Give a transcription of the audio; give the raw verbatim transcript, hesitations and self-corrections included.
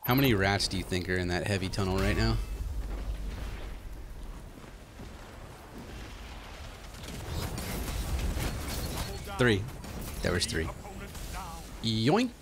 How many rats do you think are in that heavy tunnel right now? Three. There was three. Yoink.